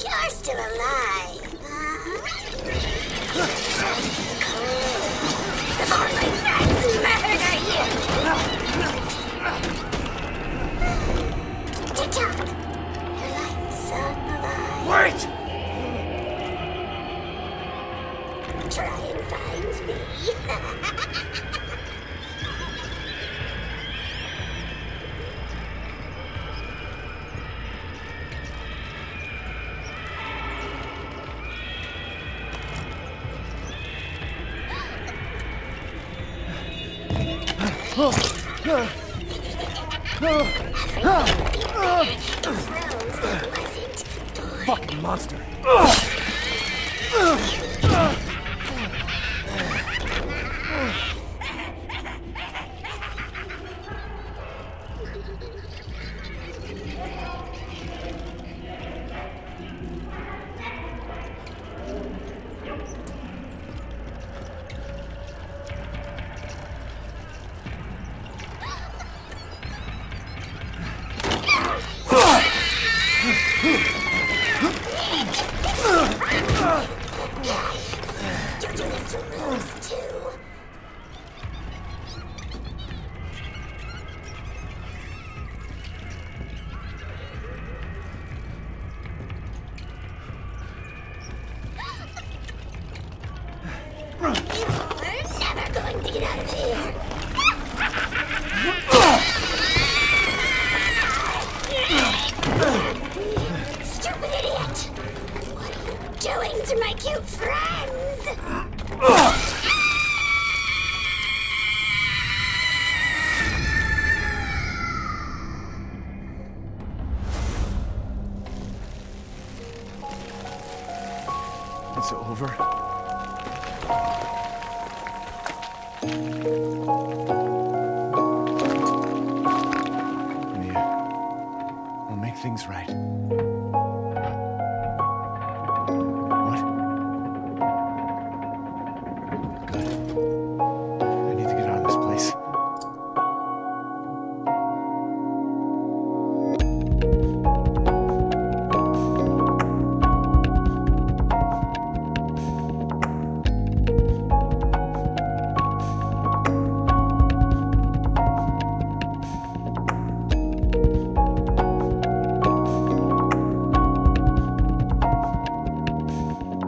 You're still alive, huh? Before my friends murder you! Tick-tock! Your life's on the line. Wait! Try and find me. Fucking monster. You're doing this to lose, too. You're never going to get out of here.